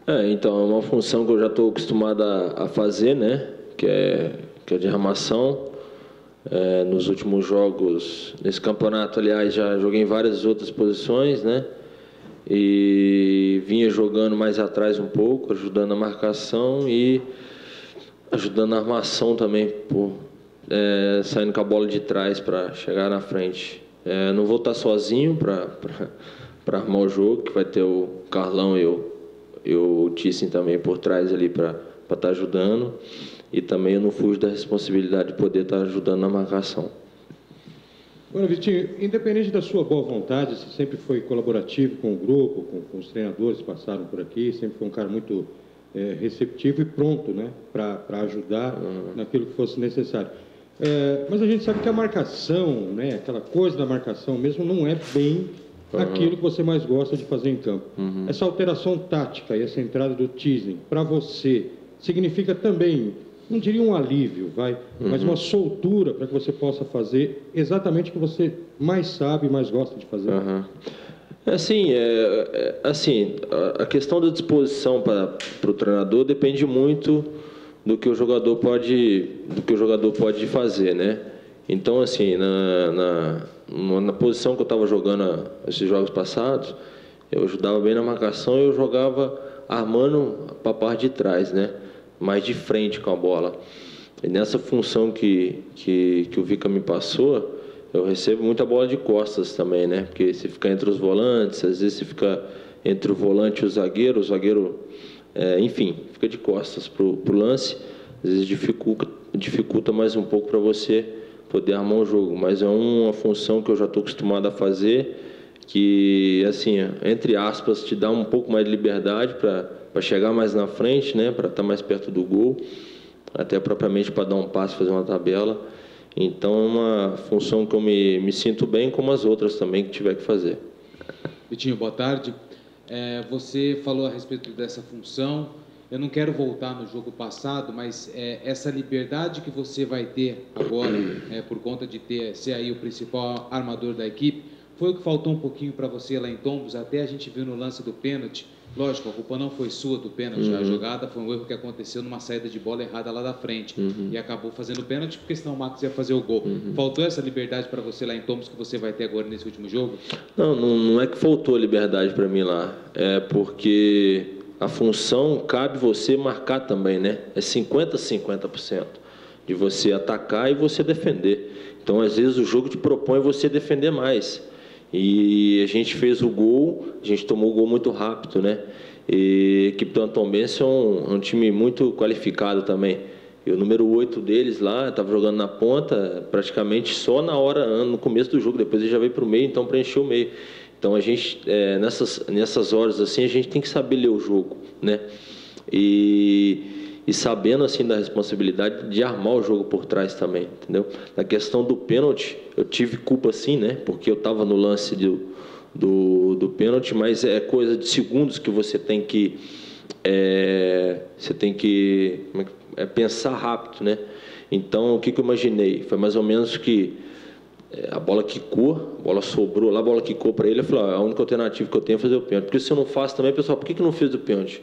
Então, é uma função que eu já estou acostumado a fazer, né? Que é de armação. Nos últimos jogos, nesse campeonato, aliás, já joguei em várias outras posições, né? E vinha jogando mais atrás um pouco, ajudando a marcação e ajudando a armação também, saindo com a bola de trás para chegar na frente. Não vou estar sozinho para armar o jogo, que vai ter o Carlão e o Thyssen também por trás ali para estar ajudando. E também eu não fujo da responsabilidade de poder estar ajudando na marcação. Agora, Vitinho, independente da sua boa vontade, você sempre foi colaborativo com o grupo, com os treinadores que passaram por aqui, sempre foi um cara muito receptivo e pronto, né, para ajudar naquilo que fosse necessário. Mas a gente sabe que a marcação, né, aquela coisa da marcação mesmo, não é bem aquilo que você mais gosta de fazer em campo. Essa alteração tática e essa entrada do Thyssen, para você, significa também, não diria um alívio, mas uma soltura para que você possa fazer exatamente o que você mais sabe e mais gosta de fazer? Assim, a questão da disposição para o treinador depende muito do que o jogador pode fazer, né? Então, assim, na posição que eu estava jogando esses jogos passados, eu ajudava bem na marcação e eu jogava armando para a parte de trás, né? Mais de frente com a bola. E nessa função que o Vica me passou, eu recebo muita bola de costas também, né? Porque você fica entre os volantes, às vezes você fica entre o volante e o zagueiro enfim, fica de costas pro lance, às vezes dificulta mais um pouco para você poder armar um jogo, mas é uma função que eu já estou acostumado a fazer, que, assim, entre aspas, te dá um pouco mais de liberdade para chegar mais na frente, né, para estar mais perto do gol, até propriamente para dar um passe, fazer uma tabela. Então, é uma função que eu me sinto bem, como as outras também que tiver que fazer. Vitinho, boa tarde. Você falou a respeito dessa função. Eu não quero voltar no jogo passado, mas essa liberdade que você vai ter agora, por conta de ser aí o principal armador da equipe, foi o que faltou um pouquinho para você lá em Tombos. Até a gente viu no lance do pênalti. Lógico, a culpa não foi sua do pênalti. A jogada foi um erro que aconteceu numa saída de bola errada lá da frente. E acabou fazendo o pênalti, porque senão o Marcos ia fazer o gol. Faltou essa liberdade para você lá em Tombos que você vai ter agora nesse último jogo? Não é que faltou liberdade para mim lá. É porque a função cabe você marcar também, né? É 50% de você atacar e você defender. Então, às vezes, o jogo te propõe você defender mais. E a gente fez o gol, a gente tomou o gol muito rápido, né? E a equipe do Tombense é um time muito qualificado também. E o número 8 deles lá, estava jogando na ponta, praticamente só na hora, no começo do jogo, depois ele já veio para o meio, então preencheu o meio. Então a gente, nessas horas assim, a gente tem que saber ler o jogo, né? E sabendo assim da responsabilidade de armar o jogo por trás também, entendeu? Na questão do pênalti, eu tive culpa sim, né? Porque eu estava no lance do pênalti, mas é coisa de segundos que você tem que pensar rápido, né? Então o que eu imaginei? Foi mais ou menos que a bola quicou, a bola sobrou lá, a bola quicou para ele. Eu falei, a única alternativa que eu tenho é fazer o pênalti. Porque se eu não faço também, pessoal, por que não fez o pênalti?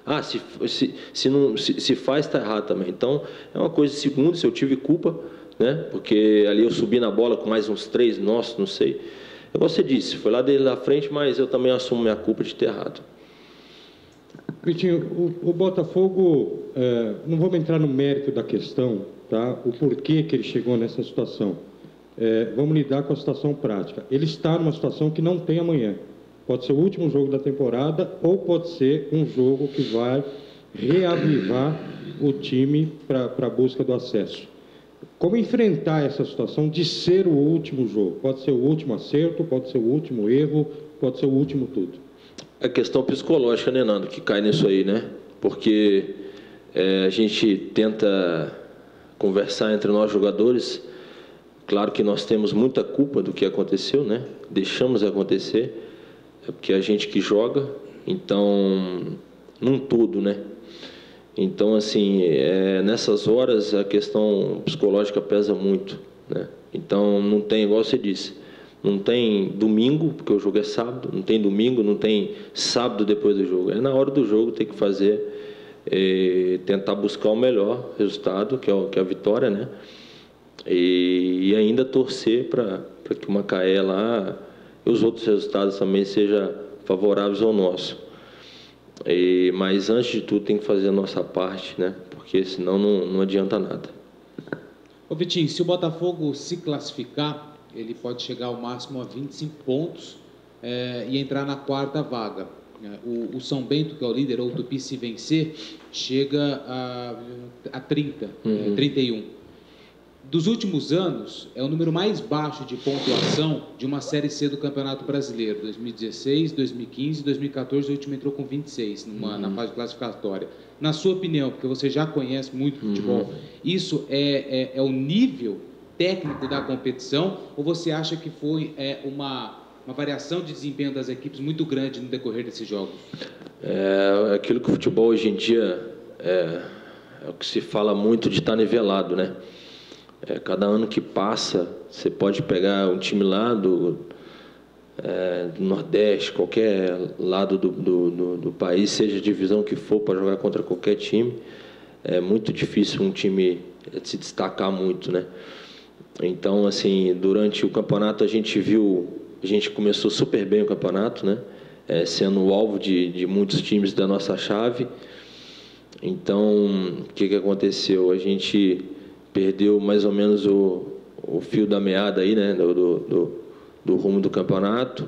Se faz, está errado também. Então, é uma coisa de segundos, eu tive culpa, né? Porque ali eu subi na bola com mais uns 3, nossa, não sei. É como você disse, foi lá dele na frente, mas eu também assumo minha culpa de ter errado. Vitinho, o Botafogo, não vamos entrar no mérito da questão, tá? O porquê que ele chegou nessa situação. Vamos lidar com a situação prática. Ele está numa situação que não tem amanhã. Pode ser o último jogo da temporada ou pode ser um jogo que vai reavivar o time para a busca do acesso. Como enfrentar essa situação de ser o último jogo? Pode ser o último acerto, pode ser o último erro, pode ser o último tudo. A questão psicológica, né, Nando, que cai nisso aí, né? Porque a gente tenta conversar entre nós jogadores. Claro que nós temos muita culpa do que aconteceu, né? Deixamos acontecer. É porque a gente que joga, então, num todo, né? Então, assim, nessas horas a questão psicológica pesa muito, né? Então, não tem, igual você disse, Não tem domingo, porque o jogo é sábado, não tem domingo, não tem sábado depois do jogo. É na hora do jogo, tem que fazer, tentar buscar o melhor resultado, que é a vitória, né? E ainda torcer para que o Macaé lá e os outros resultados também sejam favoráveis ao nosso. Mas antes de tudo tem que fazer a nossa parte, né? Porque senão não adianta nada. Ô Vitinho, se o Botafogo se classificar, ele pode chegar ao máximo a 25 pontos e entrar na 4ª vaga. O São Bento, que é o líder, ou o Tupi, se vencer, chega a 30, 31. Dos últimos anos, é o número mais baixo de pontuação de uma Série C do Campeonato Brasileiro. 2016, 2015, 2014, o último entrou com 26 na fase classificatória. Na sua opinião, porque você já conhece muito futebol, isso é o nível técnico da competição, ou você acha que foi uma variação de desempenho das equipes muito grande no decorrer desses jogos? Aquilo que o futebol hoje em dia é o que se fala muito de estar nivelado, né? Cada ano que passa, você pode pegar um time lá do Nordeste, qualquer lado do país, seja a divisão que for, para jogar contra qualquer time. É muito difícil um time se destacar muito, né? Então, assim, durante o campeonato a gente começou super bem o campeonato, né? Sendo o alvo de muitos times da nossa chave. Então, o que aconteceu? A gente perdeu mais ou menos o fio da meada aí, né, do rumo do campeonato.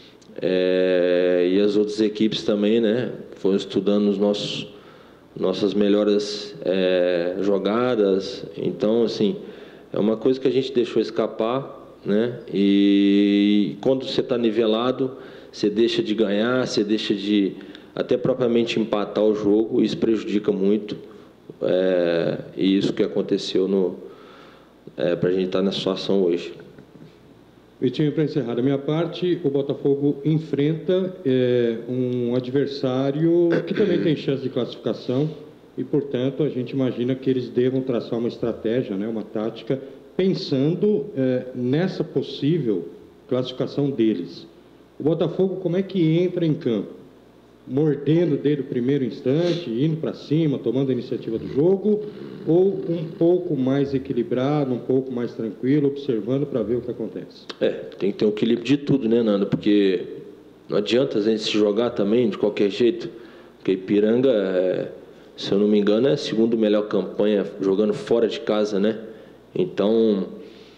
E as outras equipes também, né, foram estudando nossas melhores jogadas. Então, assim, é uma coisa que a gente deixou escapar, né? E quando você está nivelado, você deixa de ganhar, você deixa de até propriamente empatar o jogo, isso prejudica muito. E isso que aconteceu para a gente estar na situação hoje. Vitinho, para encerrar da minha parte, o Botafogo enfrenta um adversário que também tem chance de classificação e, portanto, a gente imagina que eles devam traçar uma estratégia, né, uma tática, pensando nessa possível classificação deles. O Botafogo, como é que entra em campo? Mordendo desde o primeiro instante, indo para cima, tomando a iniciativa do jogo, ou um pouco mais equilibrado, um pouco mais tranquilo, observando para ver o que acontece? Tem que ter um equilíbrio de tudo, né, Nando? Porque não adianta a gente se jogar também de qualquer jeito, porque Ipiranga, se eu não me engano, é a segunda melhor campanha jogando fora de casa, né? Então,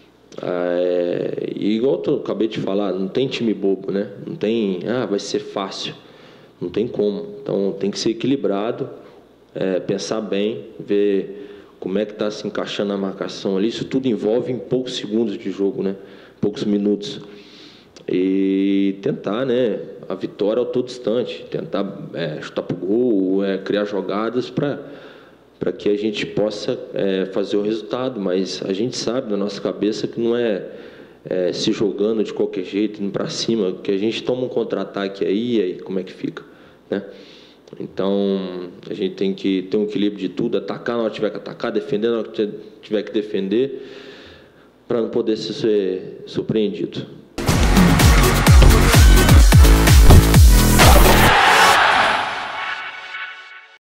igual eu acabei de falar, não tem time bobo, né? Não tem, vai ser fácil. Não tem como. Então, tem que ser equilibrado, pensar bem, ver como é que está se encaixando a marcação ali. Isso tudo envolve em poucos segundos de jogo, né? Poucos minutos. E tentar, né? A vitória ao todo instante. Tentar chutar para o gol, criar jogadas para que a gente possa fazer o resultado. Mas a gente sabe na nossa cabeça que não se jogando de qualquer jeito, indo para cima, que a gente toma um contra-ataque aí como é que fica, né? Então, a gente tem que ter um equilíbrio de tudo, atacar na hora que tiver que atacar, defender na hora que tiver que defender, para não poder ser surpreendido.